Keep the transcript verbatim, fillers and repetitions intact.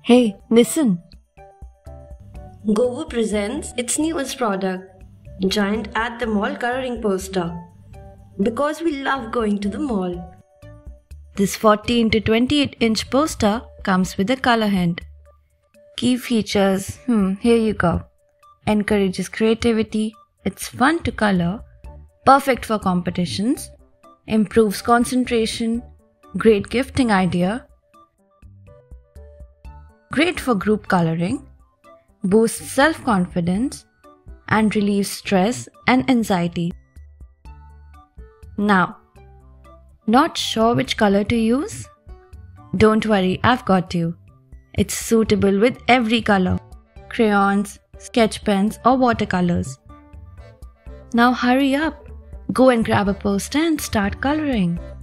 Hey, listen. Govu presents its newest product, Giant at the Mall coloring poster. Because we love going to the mall. This forty into twenty-eight inch poster comes with a color hint. Key features, hmm, here you go. Encourages creativity, it's fun to color, perfect for competitions, improves concentration, great gifting idea, great for group coloring, boosts self-confidence, and relieves stress and anxiety. Now, not sure which color to use? Don't worry, I've got you. It's suitable with every color, crayons, sketch pens or watercolors. Now hurry up, go and grab a poster and start coloring.